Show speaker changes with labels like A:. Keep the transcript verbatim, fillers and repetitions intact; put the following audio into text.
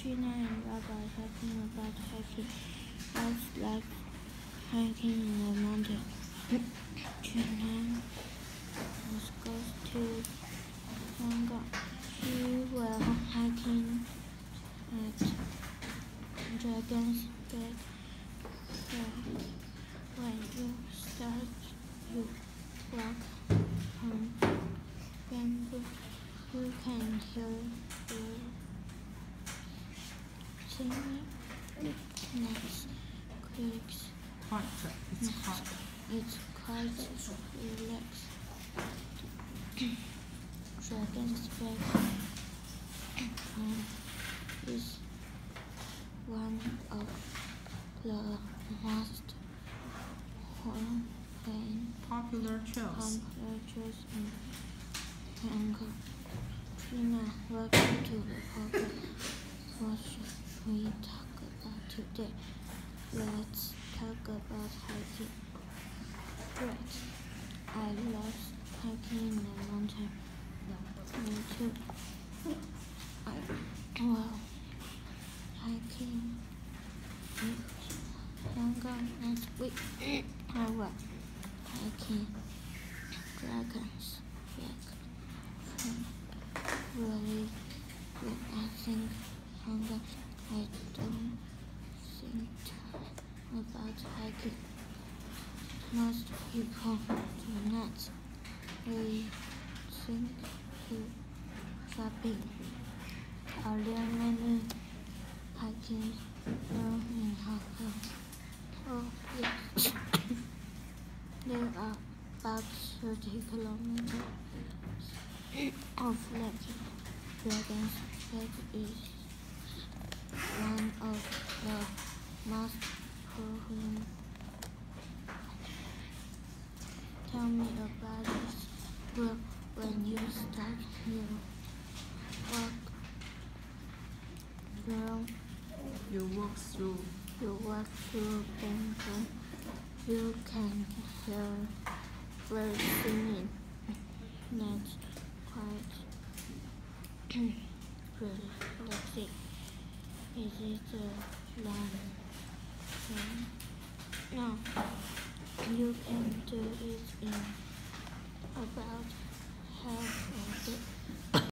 A: Trina and Rabbi talking about hiking. That's like hiking in the mountain. Trina goes to Sangha. She will hiking at Dragon's Back. So when you start, you walk on bamboo. You can hear the singing. Next, clicks.
B: Quite, it's quite.
A: It's quite relaxed. Dragon's Back um, is one of the most
B: popular trails.
A: Popular trails in Hangzhou. Trina, welcome to the podcast. What should we talk about today? Let's talk about hiking. Great. I love hiking in the mountain. Me too. I well hiking in Hangzhou next week. I will hiking Dragon's Back. Really good. I think Hangzhou. I don't think about hiking. Most people do not. They think to shopping. Are there many hiking trails in Hong Kong? Oh yes. There are about thirty kilometers of lake. Dragon's Back is one of the most popular. Tell me about it. Well, when you start, you walk through.
B: You walk through.
A: You walk through bamboo. You can hear birds singing. That's quite relaxing. Is it a long time? No. You can do it in about half of the